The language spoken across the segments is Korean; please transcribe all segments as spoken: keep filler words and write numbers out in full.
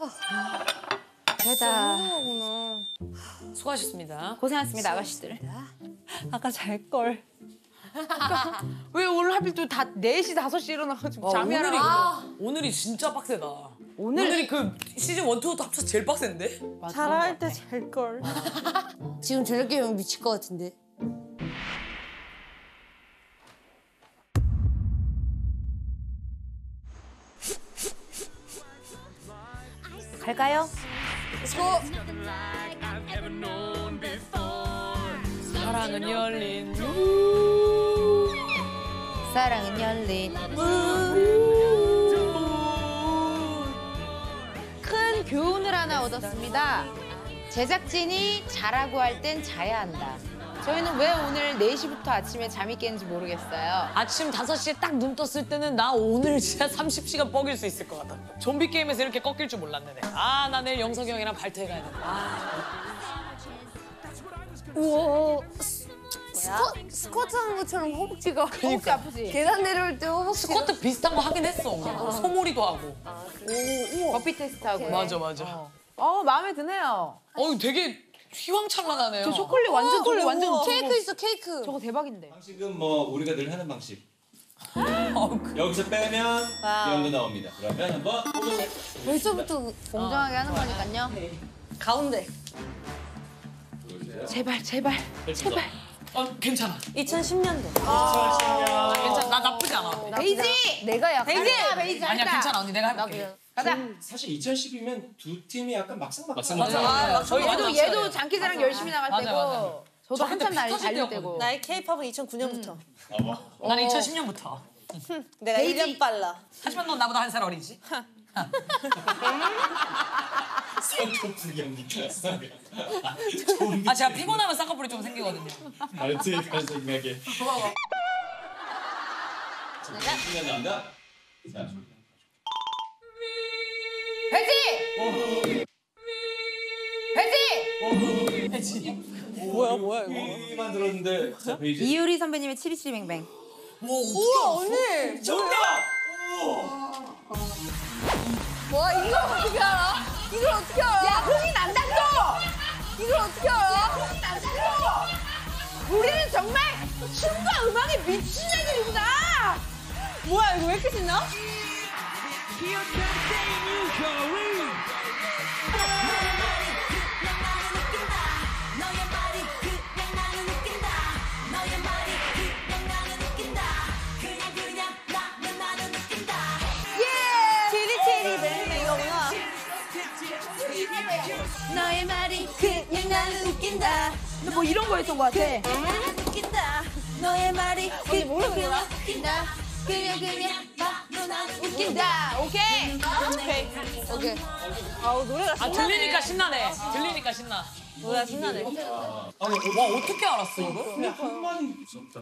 되다. 수고하셨습니다. 고생하셨습니다, 아가씨들. 아까 잘 걸. 왜 오늘 하필 또 다 네 시, 다섯 시 일어나가지고 잠이 안 오늘이 와. 오늘이 진짜 빡세다. 오늘- 오늘이 그 시즌 원, 투도 합쳐서 제일 빡센데? 잘할 때 잘 걸. 지금 저녁 깨면 미칠 것 같은데. 갈까요? 사랑은 열린 사랑은 열린 큰 교훈을 하나 얻었습니다. 제작진이 자라고 할 땐 자야 한다. 저희는 왜 오늘 네 시부터 아침에 잠이 깼는지 모르겠어요. 아침 다섯 시에 딱 눈 떴을 때는 나 오늘 진짜 삼십 시간 뻐길 수 있을 것 같아. 좀비 게임에서 이렇게 꺾일 줄 몰랐네. 아, 나 내일 영석이 형이랑 발표회 가야 돼. 아, 우와. 스쿼, 스쿼트 하는 것처럼 허벅지가. 허벅지 아프지? 계단 내려올 때 허벅지가. 스쿼트 비슷한 거 하긴 했어. 소몰이도 하고. 버피 테스트하고. 맞아, 맞아. 어, 마음에 드네요. 어, 되게 휘황찬란하네요. 저 초콜릿 완전 초콜릿 완전 케이크 있어, 케이크. 저거 대박인데. 방식은 뭐 우리가 늘 하는 방식. 여기서 빼면 이런 거 나옵니다. 그러면 한번 뽑아보세요. 벌써부터 공정하게 하는 거니까요. 가운데. 제발 제발 제발. 어, 괜찮아. 이천십 년도. 아, 괜찮아. 나 나쁘지 않아. 베이지! 내가 약간 베이지! 베이지 아니야, 괜찮아. 언니 내가 해볼게. 가자. 사실 이천십이면 두 팀이 약간 막상막하. 맞아, 맞아. 저희 얘도 얘도 장기자랑 열심히 나갈 맞아, 때고 맞아. 저도 저 한참 그때 날 피 터질 달릴 때였거든. 때고. 나의 케이팝은 이천구 년부터. 난 이천십 년부터. 내가 일 년 빨라. 하지만 넌 나보다 한 살 어리지? 아, 제가 피곤하면 쌍꺼풀이 좀 생기거든요. 알트간 생각에. 자, 나온다. 자. 베이지! 베이지! 뭐야, 뭐야, 이거. 만 들었는데 자 페이지. 이유리 선배님의 치리치리뱅뱅. 우와, 언니! 정답! 와, 이걸 어떻게 알아? 이걸 어떻게 알아? 야, 흥이 난다고! 이걸 어떻게 알아? 흥이 난다고! 우리는 정말 춤과 음악에 미친 애들이구나! 뭐야, 이거 왜 이렇게 신나? 치리치리 뱅뱅 이거구나. 너의 말이 그냥 나는 웃긴다. 근데 뭐 이런 거 했던 것 같아. 나는 웃긴다. 너의 말이 언니 모르는 그냥 거야? 웃긴다. 그냥 그냥 나도 나는 웃긴다. 오케이! 오케이. 오케이. 아우, 노래가 아, 들리니까 신나네. 들리니까 신나. 뭐야, 신나네. 아니 와, 어떻게 알았어, 이거? 그냥 한마디 무섭다.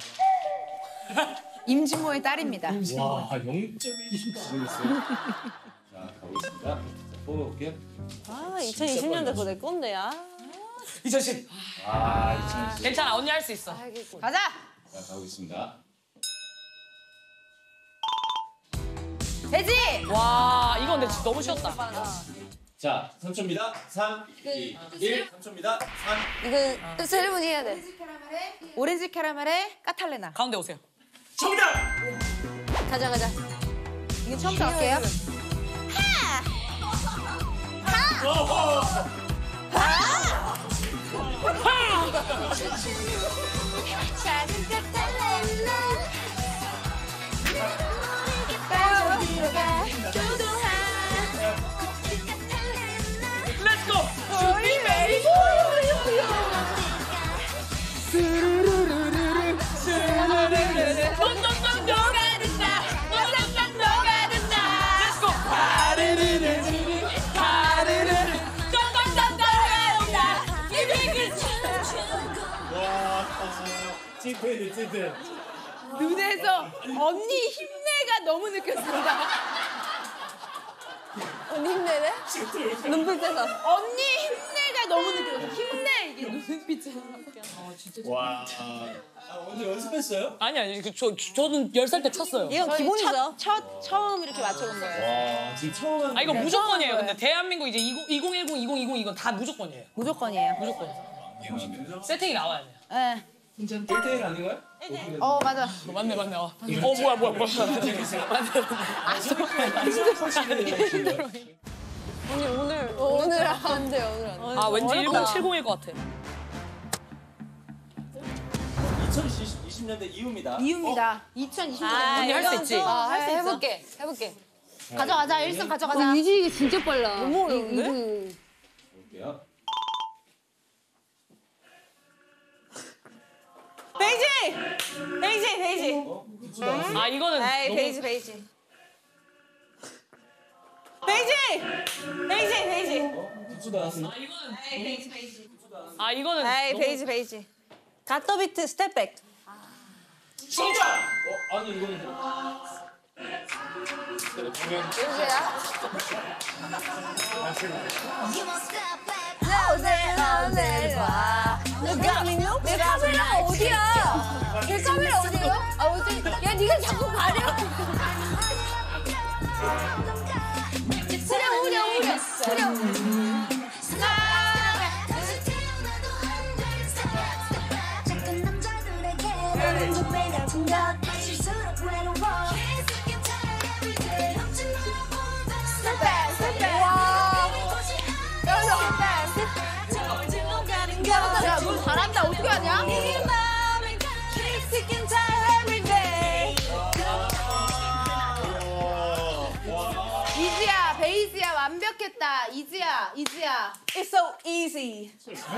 임진모의 딸입니다. 와 영 점 일 모르겠어요. 자 가보겠습니다. 자, 뽑아볼게요. 아, 이천이십 년도 그거 내 건데, 야. 이천십. 아 이천십. 괜찮아, 언니 할 수 있어. 가자! 자 가보겠습니다. 베이지! 와, 이거 근데 진짜 너무 쉬웠다. 자 삼 초입니다. 삼, 이, 일. 삼 초입니다. 삼. 이거 세레모니 해야 돼. 오렌지 캐러멜의 까탈레나. 가운데 오세요. 정답. 가자, 가자. 이게 처음부터 할게요. 작은 까탈레나. 빠져들어가. 조동한. 렛츠고! 우리 메리 녹아든다. 녹아든다. 녹아든다. 렛츠고! 가르르르 가르르 녹아든다. 와 찐팬이 찐팬. 눈에서 언니 힘내가 너무 느꼈습니다. 언니 힘내네? 눈빛에서. 언니 힘내가 너무 느껴졌어. 힘내 이게. 와. 아, 오늘 연습했어요? 아니 아니 그, 저 저는 열 살 때 쳤어요. 이건 기본이죠. 첫 처음 이렇게 맞춰본 거예요. 와, 지금 처음 하는 아 이거 거예요? 무조건이에요. 근데 대한민국 이제 이십, 이천십, 이천이십 이건 다 무조건이에요. 무조건이에요. 무조건. 세팅이 나와야 돼. 네. 일 대일 아닌가요? 어 맞아. 어, 맞네 맞네. 어, 어 뭐야 뭐야 뭐야. 오늘 오늘 오늘 안 돼요. 오늘 안 돼요. 아 왠지 천칠십일 것 같아. 이천이십 년대 이후입니다. 이유입니다. 이천이십 년. 언니 할 수 있지? 아, 할 수 있어. 해볼게. 해볼게. 가져가자. 일 승 가져가자. 이게 진짜 빨라. 너무 어려운데? 볼게요. 베이지! 베이지, 베이지. 어? 부츠도 안 아 이거는 에이, 너무- 베이지, 베이지. 베이지! 베이지, 베이지. 어? 부츠도 안 왔습니다. 아 이거는 에이, 너무- 베이지, 베이지. 갓더비트 스텝백. 정답! 어? 아니 이거는 내 카메라가 어디야? 내 카메라 어디야? 아 어디? 야 네가 자꾸 가려. 후렴 후렴 후렴 후렴. 야, 너 잘한다. 어떻게 하냐? 이지야, 베이지야, 완벽했다. 이지야, 이지야. It's so easy.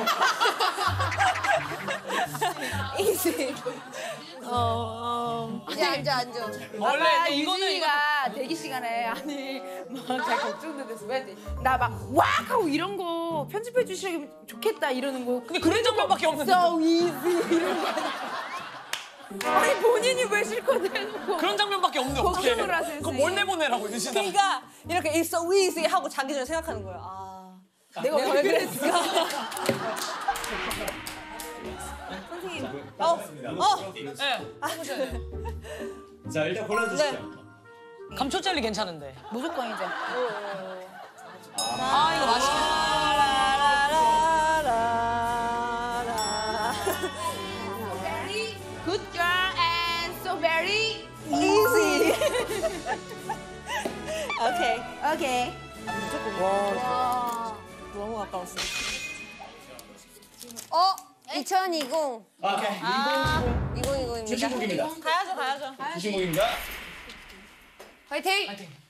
easy. 이제 앉아 앉아. 원래 아까 근데 이거는 유진이가 대기 시간에 아니 막 잘 걱정돼서 왜 나 막 왁 하고 이런 거 편집해 주시면 좋겠다 이러는 거. 근데 그런 장면밖에 없는데. So easy 이런 거. 아니 본인이 왜 실컷 해놓고 그런 장면밖에 없는데 어떻게? 걱정을 하세요, 그거 뭘 선생님. 내보내라고 유진아. 그러니까 이렇게 It's so easy 하고 자기 전에 생각하는 거예요. 아, 내가 왜 그랬을까? 어, 어. 네. 자 일단 골라주시죠. 네. 감초 젤리 괜찮은데. 무조건이죠. 아 이거 맛있겠다. Very good girl and so very easy. 오케이. okay. 너무 가까웠어. 어 이천이십. 아, 이천이십입니다. 최신곡입니다. 가야죠, 가야죠. 최신곡입니다. 화이팅.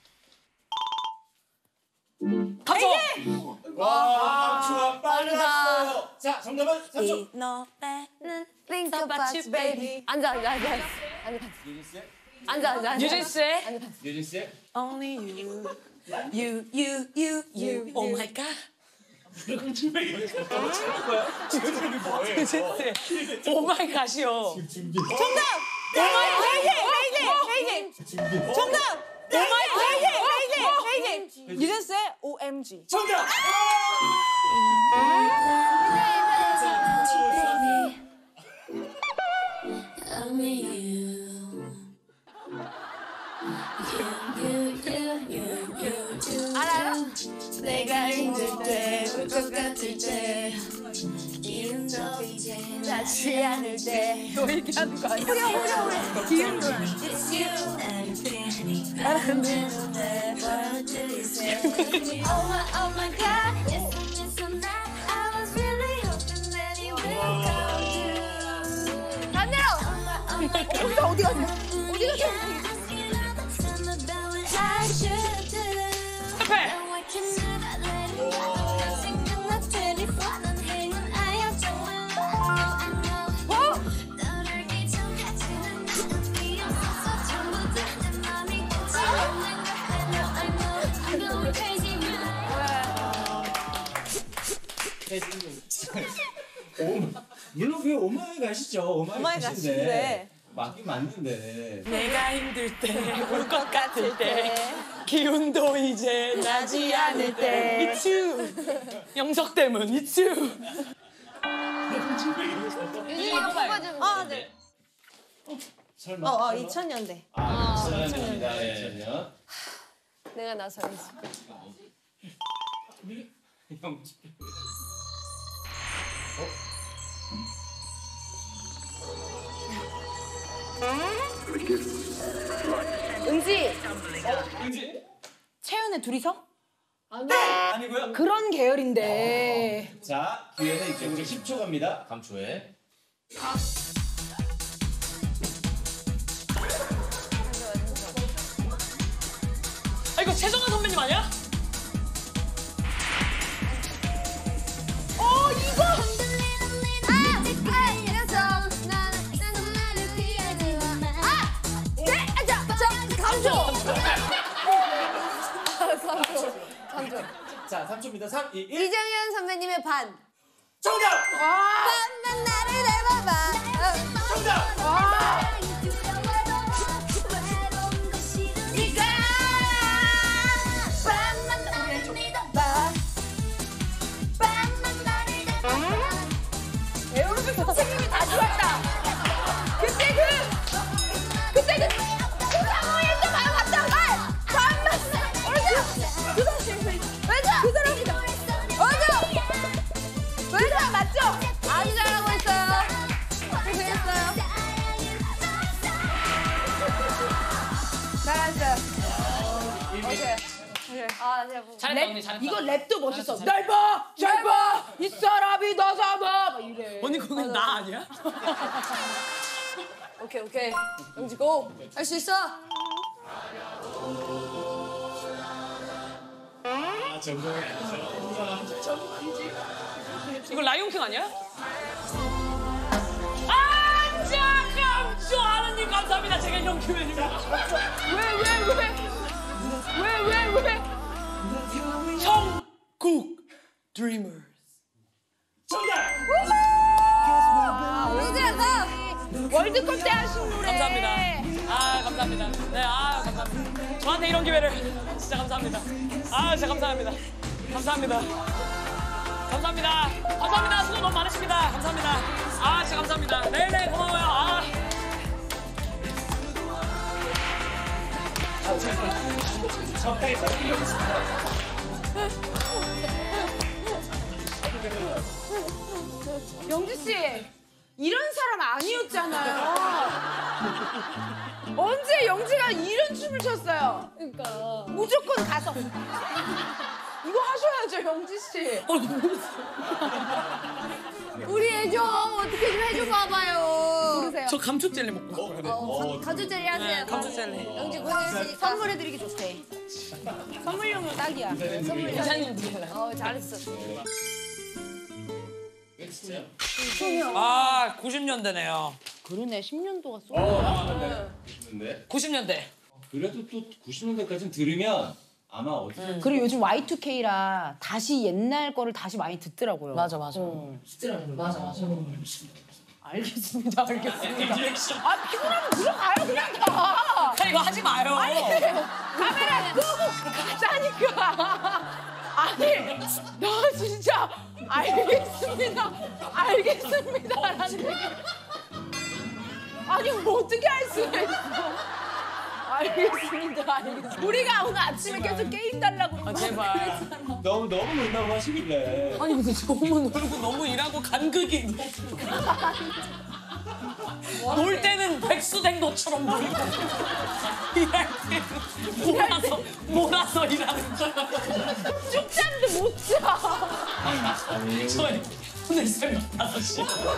감초. 와, 감초가 빨랐어요. 자, 정답은 삼 초. 이 노래는 Think about about you, you, baby. baby. 앉아 앉아 앉아. 앉아 유진 씨, 앉아 앉아. 앉아. 유진 씨의 유진 씨. Only you, you, you, you, you. Oh my God. 지금 거야? 지금 뭐예요? 유진 씨. 오 마이 갓이요. 정답! 오마이 베이지, 베이지, 베이지. 정답! 오마이 베이지, 베이지, 베이지. 유진스의 오엠지. 정답! 알아 알아. 내가 힘들 때, 울 것 같을 때, 기운도 이제 나지 않을 때. 너 얘기하는 거 아니야? 후렴 후렴 후렴. 기운도 It's you and me. 나는 never do you say. Oh my oh my God. Yes and yes and that. I was really hoping that you will come through. 반대로. 어디가 어디 갔냐? 어디 갔냐? I should do. 앞에. No, I can never let it go. 생각나 telephone 넌 행운 아야 정말. I know. 너를 기억하지는 않기 없어서 전부 다내 맘이 괜찮은 걸 I know I know I'm going crazy 오마, 물론 그게 오마이 가시죠. 오마이 오마이 가신데. 갓인데. 맞긴 맞는데. 내가 힘들 때, 울 것 같을 때, 기운도 이제 나지 않을 때. It's you. 영석 때문, it's you. 유진이가 뽑아주는 거. 아, 네. 설마. 어, 어, 설마? 이천 년대. 아, 이천 년입니다. 예, 이천 년. 내가 나서야지. 영지. 은지, 은지? 채연의 둘이서? 아니고요. 그런 계열인데. 자, 기회는 이제 우리 십 초 갑니다. 감초에. 아 이거 최정환 선배님 아니야? 어, 이거! 자, 삼 초입니다. 삼, 이, 일. 이정현 선배님의 반. 정답! 밤만 나를 닮아봐. 정답! 네가 밤만 나를 믿어봐. 밤만 나를 닮아봐. 에어로빅 선생님이 다 좋았다. 그때 그, 그때 그, 소상호에 또 가요, 갔다 가! 밤만, 어디야? 그 선생님, 맞아! 그 사람이다. 맞아! 맞아, 맞죠? 아주 잘하고 있어요. 고생했어요. 잘했어요. 이미 아, 제가 뭐. 잘했다 언니 잘했다. 이거 랩도 멋있어. 날 봐! 잘 봐! 이 사람이 나 잡아! 막 이래. 언니 그건 나 아니야? 오케이, 오케이. 영지 고. 할 수 있어. 아, 정말. 이거 라이온킹 아니야? 아, 잠깐! 하느님 감사합니다. 제가 이런 기회입니다. 왜, 왜, 왜? 왜, 왜, 왜? 형국 드리머스. 정답! 루즈라서. 월드컵 때 하신 노래. 감사합니다. 아, 감사합니다. 네, 아, 감사합니다. 저한테 이런 기회를 진짜 감사합니다. 아, 진짜 감사합니다. 감사합니다. 감사합니다. 감사합니다. 수고 너무 많으십니다. 감사합니다. 아, 진짜 감사합니다. 네네, 고마워요. 아. 적당히 써주려고 영지 씨, 이런 사람 아니었잖아요. 언제 영지가 이런 춤을 췄어요? 그러니까. 무조건 가서 이거 하셔야죠, 영지 씨. 우리 애 좀 어떻게 좀 해줘 봐봐요. 모르세요? 저 감초 젤리 먹고 왔거든요. 어, 가주제리 하세요. 네, 감초 젤리. 영지 고생했으니까. 선물해드리기 좋대. 선물용으로 딱이야. 이사님 드릴래요? 어, 잘했어. 아, 구십 년대네요. 그러네, 십 년도가 쏘. 어, 근데 구십 년대. 그래도 또 구십 년대까지는 들으면 아마 어디서 그리고 요즘 와이 투 케이라 다시 옛날 거를 다시 많이 듣더라고요. 맞아, 맞아. 맞아, 맞아. 알겠습니다, 알겠습니다. 아, 피곤하면 들어가요, 그냥 다. 이거 하지 마요. 카메라 끄고 가자니까. 아니, 너 진짜 알겠습니다, 알겠습니다라는 얘기. 아니, 뭐 어떻게 할 수가 있어. 알겠습니다, 알겠습니다. 우리가 오늘 아침에 계속 게임 달라고 그러고 아, 제발. 너무 너무 놀라고 하시길래 아니 근데 너무 놀고 너무 일하고 간극이 너무 놀 때는 백수댕도처럼 놀고 일할 때는 몰아서 몰아서 일하는 거. 쪽잠도 못 자. 저희 오늘 새벽 다섯 시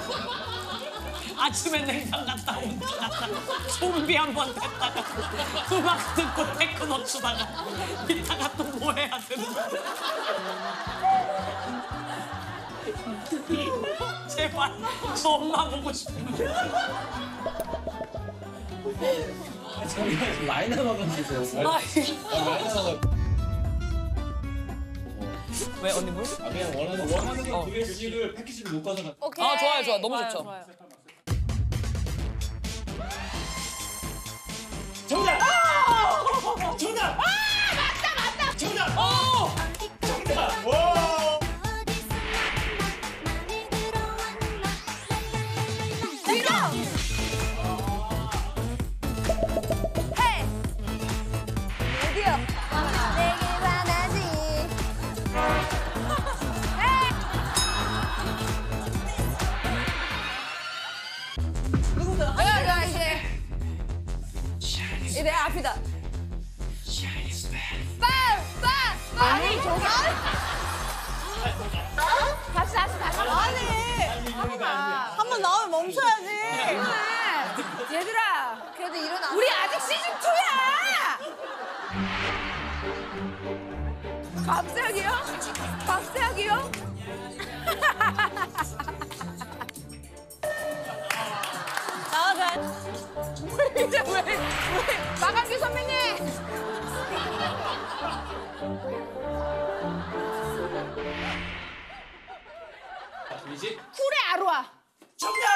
아침에 냉장 갔다 온다 갔다 좀비 한 번 됐다가 음악 듣고 테크노 추다가 이따가 또 뭐 해야 되는 거야. 제발 저 엄마 보고 싶은데. 라이너 먹어주세요. 아, 라이너 먹어. 왜 언니 물? 아 그냥 원하는 원하는 거 두 개씩을 패키지로 묶어서 가. 오케이. 아 좋아요 좋아 너무 좋아요, 좋죠. 좋아요. 정답! 정답! 아, 맞다, 맞다. 정답! 어! 정답! 와! 어디서 많이 들어와 앞이다. 빵! 빵! 아니 저기 다시 다시 다시 아니 한 번 나오면 멈춰야지. 얘들아 그래도 일어나. 우리 아직 시즌 투야. 갑자기요? 갑자기요? 나가자. 이제 왜, 왜, 마감규 선배님! 이십. 쿨의 아로아. 정답!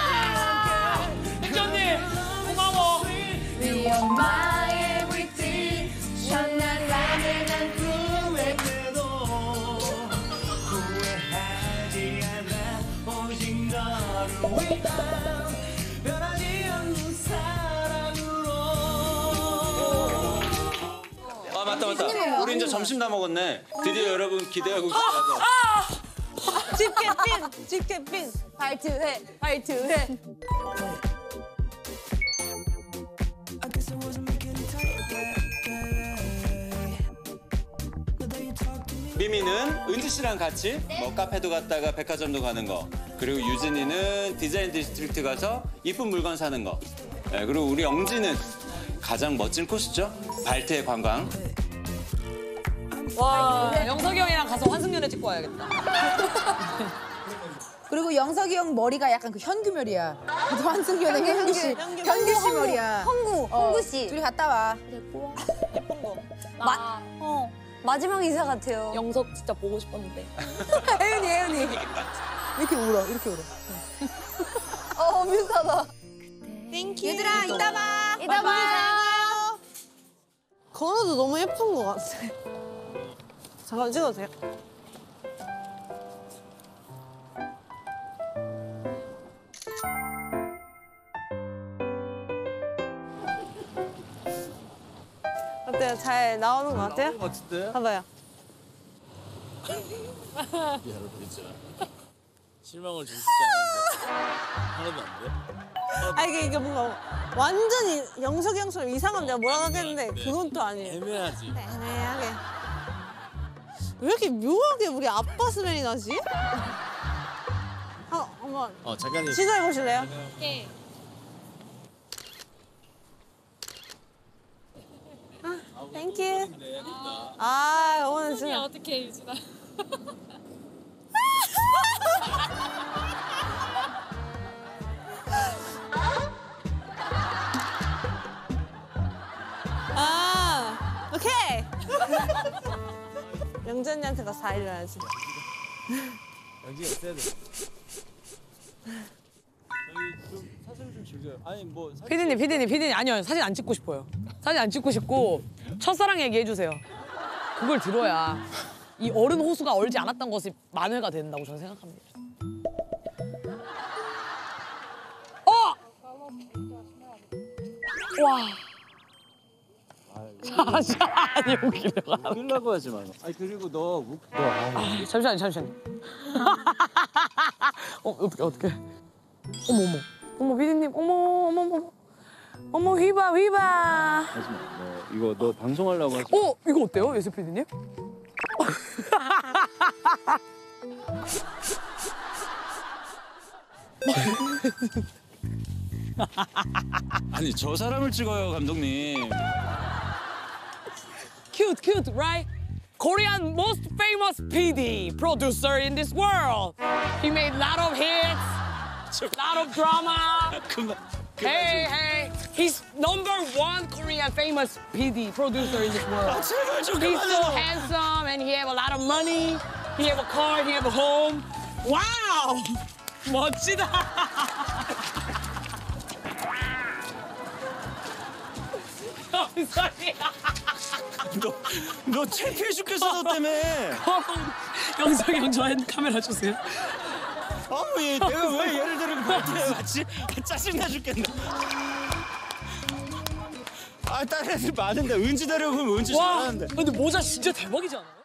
백지 언니 고마워. You're my everything. 전날라면 난 후회해도 후회하지 않아. 오직 너를 위한 변하지 않는 사랑으로. 아 맞다 맞다. 우리 이제 점심 다 먹었네. 드디어 여러분 기대하고 계시다고. 집게핀, 집게핀. 발트해, 발트해. 미미는 은지 씨랑 같이 뭐 카페도 갔다가 백화점도 가는 거. 그리고 유진이는 디자인 디스트릭트 가서 이쁜 물건 사는 거. 네, 그리고 우리 영지는 가장 멋진 코스죠. 발트의 관광. 와 영석이 형이랑 가서 환승연애 찍고 와야겠다. 그리고 영석이 형 머리가 약간 그 현규멸이야. 그래도 환승연애 현규 씨. 현규, 현규 씨 머리야. 홍구, 어, 홍구 씨. 둘이 갔다 와. 예쁜 거. 마, 어, 마지막 인사 같아요. 영석 진짜 보고 싶었는데. 혜윤이, 혜윤이. 이렇게 울어, 이렇게 울어. 어, 비슷하다. 땡큐. 얘들아, 이따 봐. 이따 봐요. 건우도 너무 예쁜 것 같아. 잠깐 찍어도 돼요? 어때요? 잘 나오는 것 같아요? 멋진데? 봐봐요. 실망을 줄 수 있지 않았는데 하나도 안 돼? 아 이게 이게 뭔가 완전히 영석이 형처럼 이상하면 내가 뭐라고 하겠는데 그건 또 아니에요. 애매하지. 애매하게. 왜 이렇게 묘하게 우리 아빠 스멜이 나지? 한 한번 어 잠깐만. 시도해 보실래요? 네. 땡큐. 아 오늘 진짜. 어떻게 유진아? 아 오케이. 영재 언니한테 가서 다 일러야지. 여기가 있어야 돼. 저희 좀 사진 좀 즐겨요. 아니 뭐 사진 피디님 피디님 피디님 아니요 사진 안 찍고 싶어요. 사진 안 찍고 싶고 첫사랑 얘기해 주세요. 그걸 들어야 이 어른 호수가 얼지 않았던 것이 만회가 된다고 저는 생각합니다. 어! 와. 자, 자, 아니 웃기려고. 웃기려고 하지 마. 아니 그리고 너 웃. 너 아. 잠시만요, 잠시만요. 어, 어떻게, 어떻게. 어머, 어머. 어머, 피디님, 어머, 어머, 어머. 어머, 휘바, 휘바. 하지 마. 너 이거 너 방송하려고 하지 마. 어, 이거 어때요, 예수 피디님? 아니 저 사람을 찍어요 감독님. Cute, cute, right? Korean most famous P D, producer in this world. He made a lot of hits, lot of drama. 그만. Hey, hey, he's number one Korean famous P D, producer in this world. 제발 좀 He's so 그만해요. handsome and he have a lot of money. He have a car, he have a home. Wow! 멋지다. I'm sorry. 너 창피해 죽겠어 너 때문에. 영석이 형 저 카메라 주세요. 아우 얘 내가 왜 얘를 데리고 발트에 왔지? 짜증나 죽겠네. 아 다른 애들 많은데 은지 데려오면 은지 와, 잘하는데. 근데 모자 진짜 대박이지 않아요?